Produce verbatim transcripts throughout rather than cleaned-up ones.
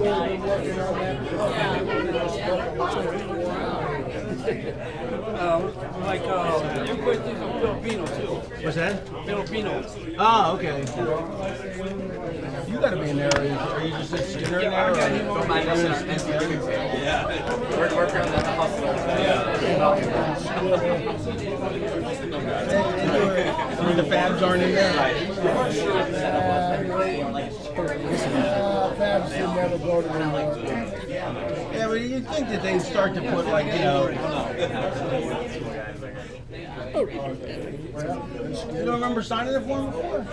really been working on that. Um, like, uh, your questions are Filipino too. What's that? Filipino. Oh, okay. You gotta be in there. Are you just a skinner in there? Yeah. We're working on that hustle. Yeah. I mean, the fabs aren't in there? Uh, Fabs should never go to New York. Yeah, but you'd think that they'd start to put, like, you know... You don't remember signing the form before?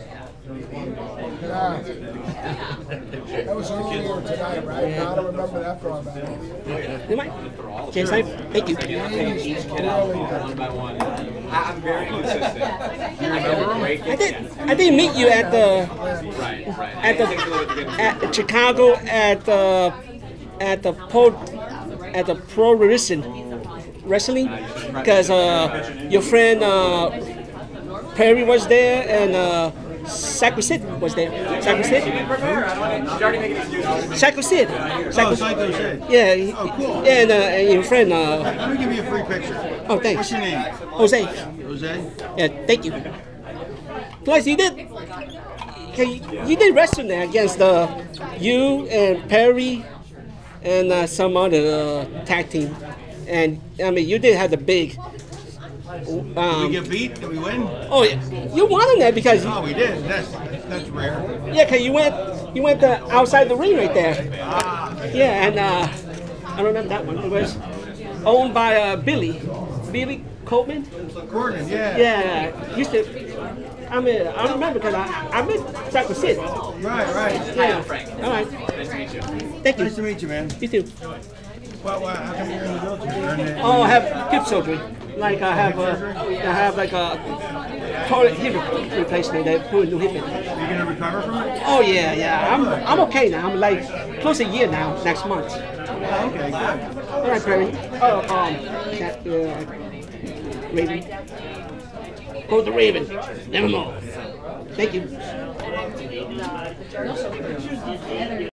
Yeah. That was earlier tonight, right? I don't remember that far back. You might. James, thank you. Each kid out one by one. I'm very consistent. You remember them? I did. I did meet you at the Right, right. at the at Chicago at the at the pro at the pro wrestling wrestling because uh, your friend uh, Perry was there and uh, Psycho Sid was there. Psycho Sid. She's already making excuses. Psycho Sid. Oh, Psycho Psycho Sid. Yeah. he- Oh, cool. Yeah, and, uh, and your friend. Uh, Let me give you a free picture. oh, thanks. What's your name? Jose. Jose? Yeah, thank you. Plus, you did. Okay, you did wrestle there against uh, you and Perry and uh, some other uh, tag team, and I mean you did have the big. Did Um, we get beat? Did we win? oh yeah, you won in there because Oh, we did. That's that's rare. yeah, cause you went you went uh, outside the ring right there. Ah, Yeah, and uh, I remember that one. It was owned by uh, Billy, Billy Coleman. Gordon, yeah. Yeah, used to. I mean, I remember because I I met Psycho Sid. Right, right. Yeah. Frank. All right. Nice to meet you. Thank you. Nice to meet you, man. You too. Well, well, how come you're in the military? You're in the- Oh, I have hip surgery. Like I have, uh, I have like a total hip replacement. They put a new hip in. You're gonna recover from it? Oh yeah, yeah. I'm, I'm okay now. I'm like close a year now. Next month. Oh, okay, good. All right, Perry. Oh, um, that uh, Raven. Go the Raven. Nevermore. Thank you.